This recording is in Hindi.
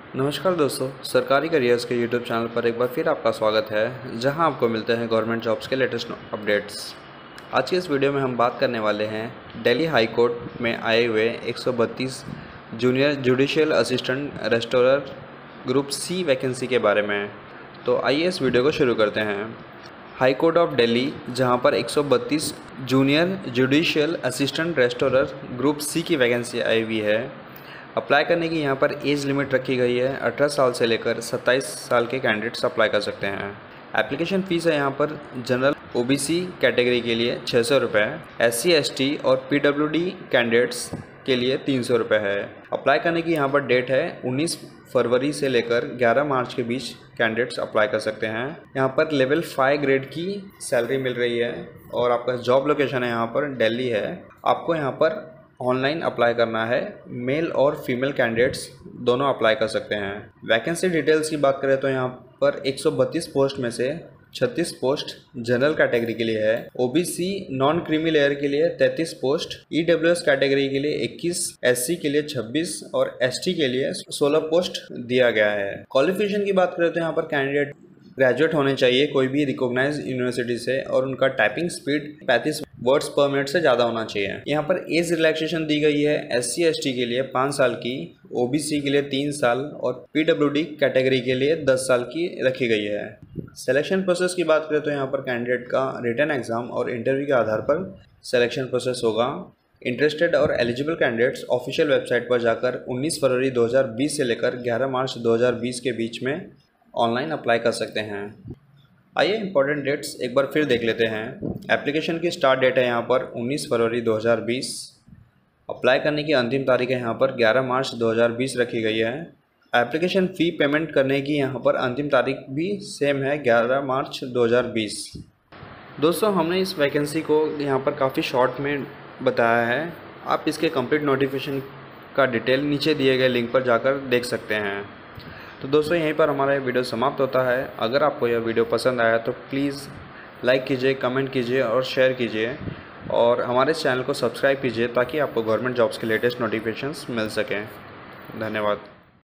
नमस्कार दोस्तों, सरकारी करियर्स के यूट्यूब चैनल पर एक बार फिर आपका स्वागत है, जहां आपको मिलते हैं गवर्नमेंट जॉब्स के लेटेस्ट अपडेट्स। आज के इस वीडियो में हम बात करने वाले हैं दिल्ली हाई कोर्ट में आए हुए 132 junior judicial assistant restorer group C vacancy के बारे में। तो आइए इस वीडियो को शुरू करते हैं। हाई कोर्ट ऑफ दिल्ली, जहां पर 132 junior judicial assistant restorer group C की वैकेंसी आई हुई है। अप्लाई करने की यहाँ पर एज लिमिट रखी गई है। 18 साल से लेकर 27 साल के कैंडिडेट्स अप्लाई कर सकते हैं। एप्लीकेशन फ़ीस है यहाँ पर जनरल ओबीसी कैटेगरी के लिए 600 रुपये, SC ST और PWD कैंडिडेट्स के लिए 300 रुपये है। अप्लाई करने की यहाँ पर डेट है 19 फरवरी से लेकर 11 मार्च के बीच कैंडिडेट्स अप्लाई कर सकते हैं। यहाँ पर लेवल 5 ग्रेड की सैलरी मिल रही है और आपका जॉब लोकेशन है यहाँ पर दिल्ली है। आपको यहाँ पर ऑनलाइन अप्लाई करना है। मेल और फीमेल कैंडिडेट्स दोनों अप्लाई कर सकते हैं। वैकेंसी डिटेल्स की बात करें तो यहाँ पर 132 पोस्ट में से 36 पोस्ट जनरल कैटेगरी के लिए है। ओबीसी नॉन क्रीमी लेयर के लिए 33 पोस्ट, EWS कैटेगरी के लिए 21, SC के लिए 26 और ST के लिए 16 पोस्ट दिया गया है। क्वालिफिकेशन की बात करें तो यहाँ पर कैंडिडेट ग्रेजुएट होने चाहिए कोई भी रिकॉग्नाइज्ड यूनिवर्सिटी से और उनका typing speed 35 words per minute से ज़्यादा होना चाहिए। यहाँ पर एज रिलैक्सेशन दी गई है। SC ST के लिए 5 साल की, OBC के लिए 3 साल और PWD कैटेगरी के लिए 10 साल की रखी गई है। सिलेक्शन प्रोसेस की बात करें तो यहाँ पर कैंडिडेट का रिटन एग्जाम और इंटरव्यू के आधार पर सिलेक्शन प्रोसेस होगा। इंटरेस्टेड और एलिजिबल कैंडिडेट्स ऑफिशियल वेबसाइट पर जाकर 19 फरवरी 2020 से लेकर 11 मार्च 2020 के बीच में ऑनलाइन अप्लाई कर सकते हैं। आइए इंपॉर्टेंट डेट्स एक बार फिर देख लेते हैं। एप्लीकेशन की स्टार्ट डेट है यहाँ पर 19 फरवरी 2020। अप्लाई करने की अंतिम तारीख है यहाँ पर 11 मार्च 2020 रखी गई है। एप्लीकेशन फ़ी पेमेंट करने की यहाँ पर अंतिम तारीख भी सेम है 11 मार्च 2020। दोस्तों, हमने इस वैकेंसी को यहाँ पर काफ़ी शॉर्ट में बताया है। आप इसके कंप्लीट नोटिफिकेशन का डिटेल नीचे दिए गए लिंक पर जाकर देख सकते हैं। तो दोस्तों, यहीं पर हमारा ये वीडियो समाप्त होता है। अगर आपको यह वीडियो पसंद आया तो प्लीज़ लाइक कीजिए, कमेंट कीजिए और शेयर कीजिए और हमारे चैनल को सब्सक्राइब कीजिए ताकि आपको गवर्नमेंट जॉब्स के लेटेस्ट नोटिफिकेशंस मिल सकें। धन्यवाद।